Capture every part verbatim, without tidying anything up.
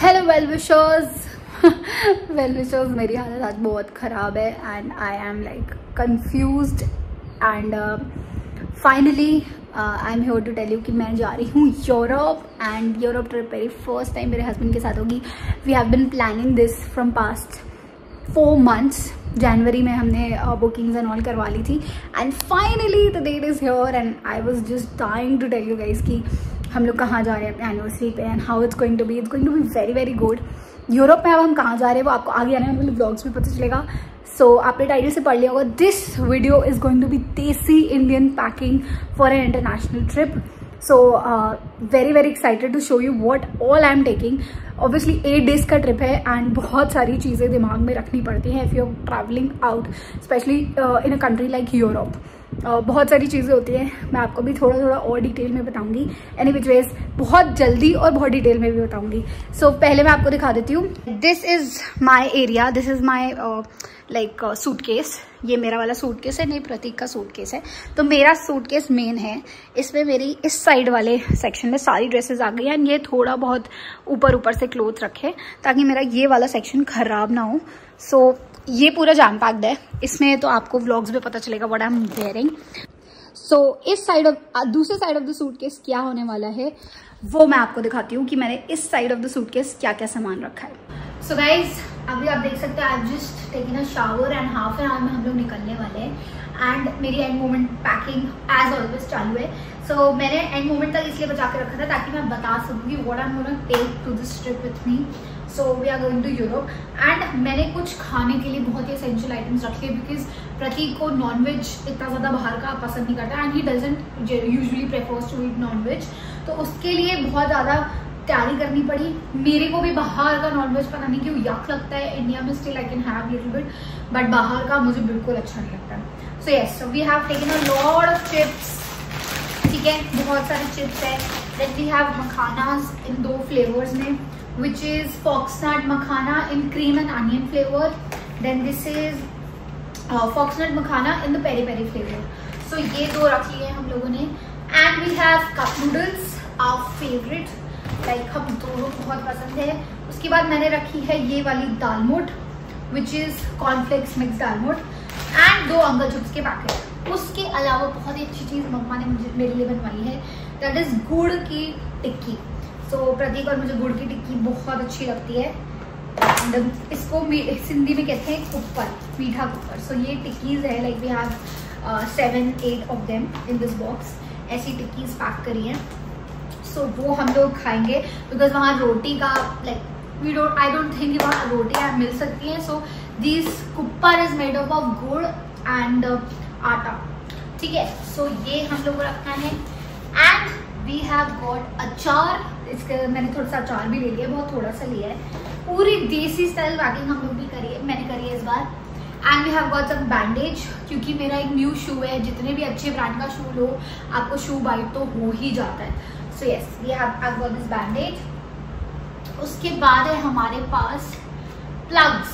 Hello well wishers well wishers मेरी हालत आज बहुत ख़राब है and I am like confused and finally I am here to tell you कि मैं जा रही हूँ यूरोप एंड यूरोप ट्रिप मेरी फर्स्ट टाइम मेरे हस्बैंड के साथ होगी. We have been planning this from past four months. जनवरी में हमने बुकिंग्स एंड ऑल करवा ली थी and finally the date is here and I was just dying to tell you guys कि हम लोग कहाँ जा रहे हैं अपने एनिवर्सरी पे and how it's going to be. It's going to be very very good. Europe में अब हम कहाँ जा रहे हैं वो आपको आगे आने वाले ब्लॉग्स में पता चलेगा. सो so, आपने टाइटल से पढ़ लिया होगा. This video is going to be desi Indian packing for an international trip. So very very excited to show you what all I am taking. Obviously eight days का ट्रिप है एंड बहुत सारी चीज़ें दिमाग में रखनी पड़ती हैं if you are travelling out specially in a country like Europe. Uh, बहुत सारी चीज़ें होती हैं. मैं आपको भी थोड़ा थोड़ा और डिटेल में बताऊंगी. एनी विच वेज बहुत जल्दी और बहुत डिटेल में भी बताऊंगी. सो so, पहले मैं आपको दिखा देती हूँ. This is my area. This is my like suitcase. ये मेरा वाला सूटकेस है, नहीं प्रतीक का सूटकेस है. तो मेरा सूटकेस मेन है. इसमें मेरी इस साइड वाले सेक्शन में सारी ड्रेसेस आ गई हैं. ये थोड़ा बहुत ऊपर ऊपर से क्लोथ रखे ताकि मेरा ये वाला सेक्शन खराब ना हो. सो so, ये पूरा जैम पैक्ड है. इसमें तो आपको व्लॉग्स में पता चलेगा what I am wearing. So इस साइड ऑफ दूसरे साइड ऑफ द सूटकेस क्या होने वाला है वो मैं आपको दिखाती हूँ कि मैंने इस साइड ऑफ द सूटकेस क्या क्या सामान रखा है. सो गाइज अभी आप देख सकते हैं I just taking a shower and half an hour में हम लोग निकलने वाले हैं एंड मेरी end moment packing as always चालू है. सो so, मैंने एंड मोमेंट तक इसलिए बचा के रखा था ताकि मैं बता सकूँ कि what I am gonna take to this trip with me. So we are going to Europe and मैंने कुछ खाने के लिए बहुत ही एसेंशियल आइटम्स रखे बिकॉज प्रतीक को नॉनवेज इतना ज़्यादा बाहर का पसंद नहीं करता and he doesn't usually prefers to eat nonveg. तो उसके लिए बहुत ज़्यादा तैयारी करनी पड़ी. मेरे को भी बाहर का नॉनवेज पता नहीं क्यों यक लगता है. इंडिया में still I can have little bit but बाहर का मुझे बिल्कुल अच्छा नहीं लगता. So yes we have taken a lot of chips. ठीक है, बहुत सारे चिप्स है. देन वी हैव मखानास इन दो फ्लेवर्स में which is foxnut makhana in cream and onion flavor. Then this is uh, foxnut makhana in the peri peri flavor. So ये दो रख लिए हम लोगों ने. And we have cup noodles, our favorite. Like हम दोनों बहुत पसंद है. उसके बाद मैंने रखी है ये वाली दाल मोट which is cornflakes mixed दाल मोट and दो अंकल चिप्स के पैकेट. उसके अलावा बहुत ही अच्छी चीज़ मम्मा ने मुझे मेरे लिए बनवाई है. That is गुड़ की टिक्की. तो so, प्रतीक और मुझे गुड़ की टिक्की बहुत अच्छी लगती है. एंड इसको सिंधी में कहते हैं कुप्पर, मीठा कुप्पर. सो so, ये टिक्कीज है like we have seven eight of them in this box. ऐसी टिक्कीज पैक करी हैं. सो so, वो हम लोग खाएंगे बिकॉज वहाँ रोटी का like we don't I don't think वहाँ रोटियाँ मिल सकती हैं. सो दिस कुप्पर is made up of gur and atta. ठीक है, सो so, ये हम लोग को रखना है. एंड वी हैव गॉट अचार. इसके मैंने थोड़ा सा अचार भी ले लिया, बहुत थोड़ा सा लिया है. पूरी देसी स्टाइल पैकिंग हम लोग भी करी है, मैंने करी है इस बार. And we have got some bandage क्योंकि मेरा एक न्यू शू है. जितने भी अच्छे ब्रांड का शू लो आपको शू बाइट तो हो ही जाता है. So yes we have I got this bandage. उसके बाद है हमारे पास प्लग्स.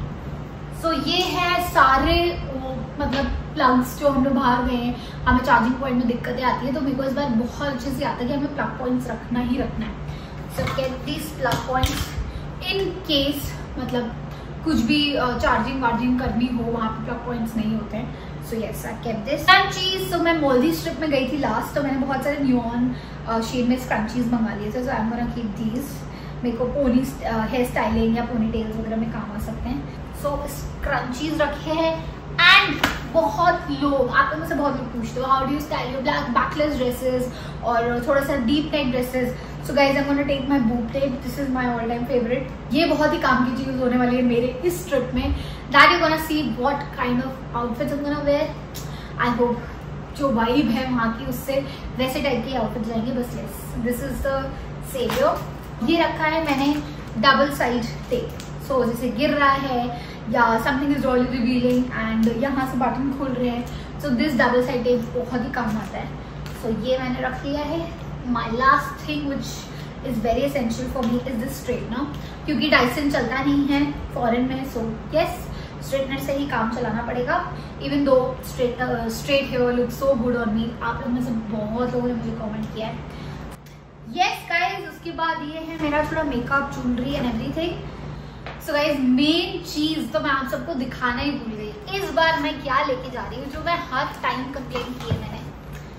सो so, ये है सारे मतलब प्लग्स जो हम लोग बाहर गए हैं. हमें चार्जिंग पॉइंट में दिक्कतें आती है तो मेरे को इस बार बहुत अच्छे से आता है कि हमें प्लग पॉइंट्स रखना ही रखना है. So get this plug points in case मतलब कुछ भी चार्जिंग वार्जिंग करनी हो वहाँ पे प्लग पॉइंट्स नहीं होते हैं. So yes I kept this scrunchies. So मैं मालदीव्स ट्रिप में गई थी लास्ट तो मैंने बहुत सारे न्यूऑन शेड में स्क्रंचीज मंगा लिए थे. So I am gonna keep these. मेरे को पोनी हेयर स्टाइलिंग या पोनी टेल्स वगैरह में काम आ सकते हैं. सो स्क्रंचीज रखे हैं. एंड बहुत लोग आप लोगों से बहुत लोग पूछते हो how do you style your black backless dresses और थोड़ा सा deep neck dresses. So guys I am gonna take my boob tape. This is my all time favourite. ये बहुत ही काम की चीज होने वाली है मेरे इस ट्रिप में. That you gonna see what kind of outfits I am gonna wear. I hope जो वाइब है वहाँ की उससे वैसे टाइप के आउटफिट जाएंगे. बस yes this is the saviour. ये रखा है मैंने डबल साइड टेप. सो जैसे गिर रहा है या something is royally revealing and यहाँ से बटन खुल रहे हैं so this double side tape बहुत ही काम आता है. सो so, ये मैंने रख लिया है. My last thing which is very essential for me is this straightener क्योंकि डाइसन चलता नहीं है फॉरेन में. सो यस स्ट्रेटनर से ही काम चलाना पड़ेगा. Even though straight straight hair look so good on me. आप लोगों में से बहुत लोगों ने मुझे कॉमेंट किया है. यस गाइज, उसके बाद ये है मेरा थोड़ा makeup, jewellery and everything. So guys main चीज तो मैं आप सबको दिखाना ही भूल गई। इस बार मैं क्या लेके जा रही हूँ, जो मैं हर टाइम कंप्लेन की है मैंने।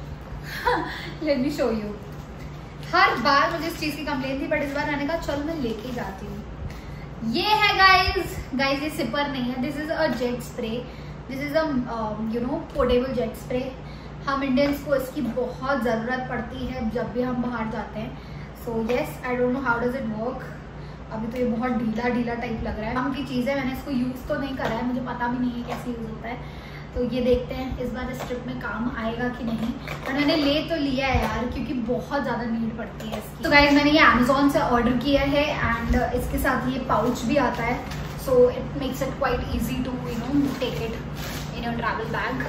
Let me show you. हर बार मुझे इस चीज की कंप्लेन थी, बट इस बार मैंने कहा चल मैं लेके जाती हूँ। ये है गाइज, गाइज ये सिपर नहीं है, this is a jet spray. This is a you know portable jet spray. हम इंडियंस को इसकी बहुत ज़रूरत पड़ती है जब भी हम बाहर जाते हैं। So yes, I don't know how does it work. अभी तो ये बहुत ढीला ढीला टाइप लग रहा है। हम की चीज़ है, मैंने इसको यूज़ तो नहीं करा है, मुझे पता भी नहीं है कैसे यूज़ होता है। तो ये देखते हैं इस बार इस ट्रिप में काम आएगा कि नहीं। पर मैंने ले तो लिया है यार, क्योंकि बहुत ज़्यादा नीड पड़ती है इसकी। तो गाइस मैंने ये अमेजोन से ऑर्डर किया है एंड इसके साथ ये पाउच भी आता है। So it makes it quite easy to you know take it in your travel bag.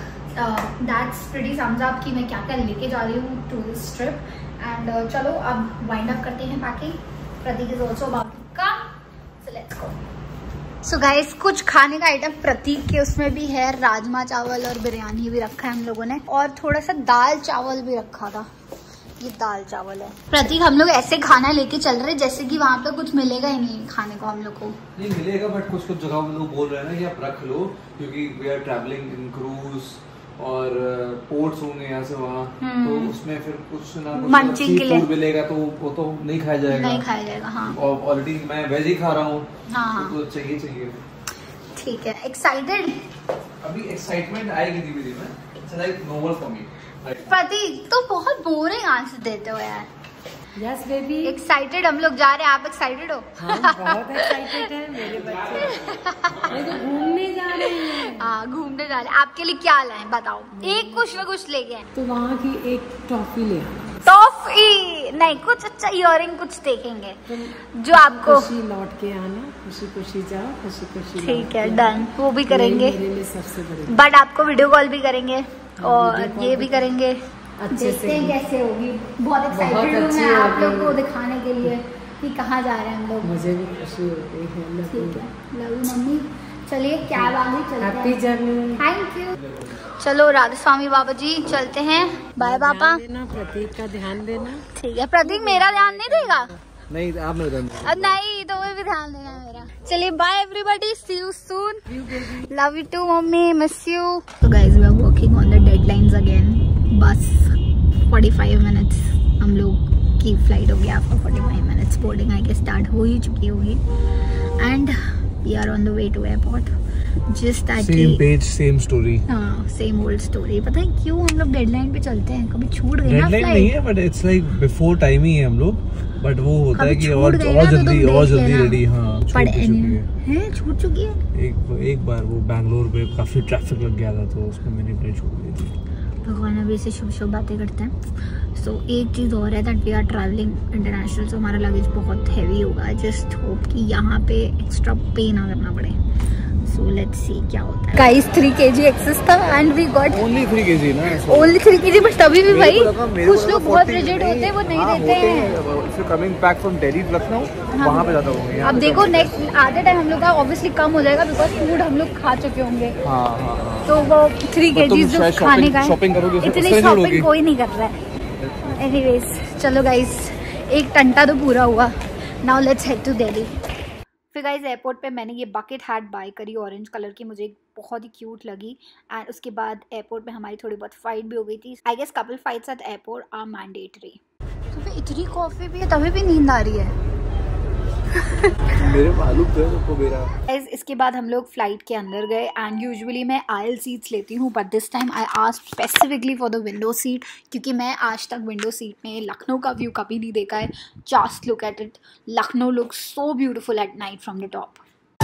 That's pretty sums up कि मैं क्या क्या लेके जा रही हूँ टू दिस ट्रिप। एंड चलो अब वाइंड अप करते हैं packing. Prateek is also about to come, so let's go. So guys कुछ खाने का आइटम प्रतीक के उसमें भी है, राजमा चावल और बिरयानी भी रखा है हम लोगों ने, और थोड़ा सा दाल चावल भी रखा था। ये दाल चावल है। प्रतीक हम लोग ऐसे खाना लेके चल रहे जैसे कि वहाँ पे कुछ मिलेगा ही नहीं खाने को हम लोग को। नहीं मिलेगा, बट कुछ कुछ जगह लोग बोल रहे हैं ना कि आप रख लो, क्योंकि we are travelling in cruise और पोर्ट्स होंगे यहाँ से वहाँ, तो उसमें फिर कुछ ना कुछ सी फूड मिलेगा, तो वो तो नहीं खाया जाएगा। नहीं खाया जाएगा, हाँ। और ऑलरेडी मैं वेज ही खा रहा हूँ, हाँ, तो चाहिए चाहिए। ठीक है, एक्साइटेड? अभी एक्साइटमेंट आएगी धीरे धीरे। It's like novel for me. Prateek तो बहुत बोरिंग आंसर देते हो यार। यस बेबी, एक्साइटेड हम लोग जा रहे हैं, आप एक्साइटेड हो? हाँ, बहुत एक्साइटेड है मेरे बच्चे। ये तो घूमने जा रहे हैं। हाँ घूमने जा रहे हैं। आपके लिए क्या लाए बताओ? एक कुछ ना कुछ लेके आए। तो वहाँ की एक टॉफी ले आना। टॉफी नहीं, कुछ अच्छा इयररिंग कुछ देखेंगे जो आपको खुशी लौट के आना। खुशी खुशी जाओ, खुशी खुशी। ठीक है डन, वो भी करेंगे सबसे बड़ी। बट आपको वीडियो कॉल भी करेंगे और ये भी करेंगे। देखते हैं कैसे होगी। बहुत एक्साइटेड हूँ मैं आप लोग को दिखाने के लिए कि कहाँ जा रहे हैं हम लोग। मुझे भी खुशी होती है। ठीक है, लव यू मम्मी। चलिए कैब आ गई, चलते हैं। Happy journey. Thank you. चलो राधा स्वामी बाबा जी चलते हैं। बाय पापा। प्रतीक का ध्यान देना। ठीक है, प्रतीक मेरा ध्यान नहीं देगा? नहीं आप मेरा ध्यान। नहीं तो वो भी ध्यान देगा मेरा। चलिए bye everybody, see you soon. Love you too mummy, miss you. तो guys we are working on the deadlines again. बस पैंतालीस मिनट्स हम लोग की फ्लाइट हो गया। आपका पैंतालीस minutes boarding I guess start हो ही चुकी होगी and we are on the way to airport. Just that same page same story. हाँ सेम ओल्ड स्टोरी। पता है क्यों हम लोग डेडलाइन पे चलते हैं? कभी छूट गई ना फ्लाइट? डेडलाइन नहीं है but it's like before time ही है हम लोग, बट वो होता है कि और और जल्दी और जल्दी रेडी। हाँ छूट चुकी है, छूट चुकी है। एक एक बार वो बैंगलोर पे काफी ट्रैफिक लग गया था तो उसमें मेरी प्लेन छूट गई थी। भगवान अभी से शुभ शुभ बातें करते हैं। सो so, एक चीज़ और है that we are travelling international, so हमारा लगेज बहुत हैवी होगा। जस्ट होप कि यहाँ पे एक्स्ट्रा पे ना करना पड़े। सो लेट्स सी क्या होता है। गाइस थ्री केजी एक्सेस था and we got only three KG ना, ओनली थ्री केजी। बट तभी भी भाई कुछ लोग बहुत रिजिड होते हैं, वो नहीं देते हैं। Coming back from Delhi Lucknow वहाँ पे जाता हूँ। अब देखो नेक्स्ट आधे टाइम हम लोग का ऑब्वियसली कम हो जाएगा बिकॉज फूड हम लोग खा चुके होंगे। हाँ हाँ, तो वो थ्री केजी जो खाने का है इतनी शॉपिंग कोई नहीं कर रहा है। एनीवेज चलो गाइस एक टंटा तो पूरा हुआ। Now let's head to Delhi. फिर गाइस एयरपोर्ट पे मैंने ये बकेट हैट बाय करी ऑरेंज कलर की, मुझे बहुत ही क्यूट लगी। एंड उसके बाद एयरपोर्ट पे हमारी थोड़ी बहुत फाइट भी हो गई थी। I guess couple fights at airport are mandatory. तो फिर इतनी कॉफी भी है तभी भी नींद आ रही है। मेरे मालूम तो मेरा। इसके बाद हम लोग फ्लाइट के अंदर गए एंड यूजुअली मैं आयल सीट्स लेती हूँ but this time I asked specifically for the window seat, क्योंकि मैं आज तक विंडो सीट में लखनऊ का व्यू कभी नहीं देखा है। Just look at it, Lucknow look so beautiful at night from the top.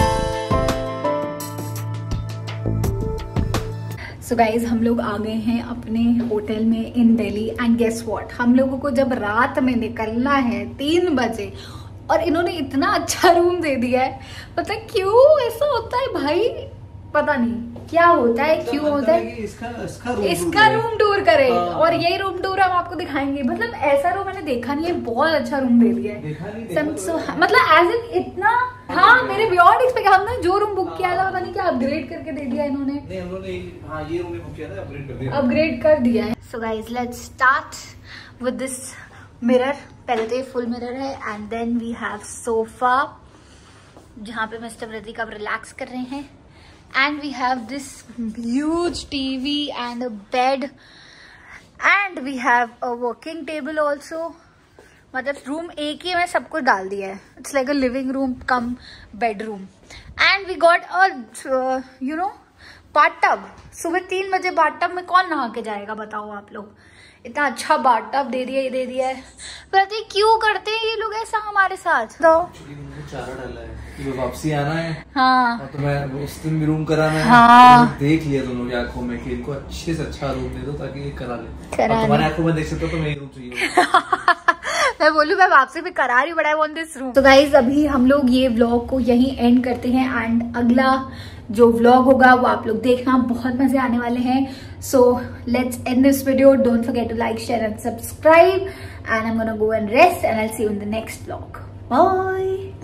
So guys हम लोग आ गए हैं अपने होटल में in Delhi and guess what, हम लोगों को जब रात में निकलना है तीन बजे और इन्होंने इतना अच्छा रूम दे दिया है। पता है क्यों ऐसा होता है भाई? पता नहीं क्या होता है, क्यों होता है। इसका इसका रूम, इसका रूम टूर करे और यही रूम टूर हम आपको दिखाएंगे। मतलब ऐसा रूम मैंने देखा नहीं है, बहुत अच्छा रूम दे दिया है। मतलब एज इन इतना, हाँ मेरे बियॉन्ड एक्सपेक्ट। हमने जो रूम बुक किया था पता नहीं क्या अपग्रेड करके दे दिया इन्होंने। नहीं उन्होंने हाँ ये रूम बुक किया था, अपग्रेड कर दिया, अपग्रेड कर दिया है। So guys let's start with this mirror. पहले तो ये फुल मिरर है and then we have sofa जहाँ पे मिस्टर प्रतीक अब रिलैक्स कर रहे हैं and we have this huge TV and a bed and we have a working table also. मतलब रूम एक ही में सब कुछ डाल दिया है। It's like a living room come bedroom and we got a you no bathtub. सुबह तीन बजे बाथटब में कौन नहा के जाएगा बताओ आप लोग। इतना अच्छा बाथटब दे दिया दे दिया है। प्रतीक क्यों करते हैं ये लोग ऐसा हमारे साथ? तो चारा डाला है कि वापसी आना है। हाँ और तो मैं उस दिन भी रूम कराना है। हाँ तो देख लिया दोनों की आंखों में कि इनको अच्छे से अच्छा रूम दे दो ताकि ये करा ले। करा तुम्हारी आंखों में देख सकते हो तो मैं रूम चाहिए। मैं बोलूँ मैं वापसी भी करा रही बड़ा ऑन दिस रूम। तो गाइज अभी हम लोग ये व्लॉग को यहीं एंड करते हैं एंड अगला जो व्लॉग होगा वो आप लोग देखना, बहुत मजे आने वाले हैं। So let's end this video. Don't forget to like share and subscribe and I am gonna go and rest and I will see you in the next vlog. Bye.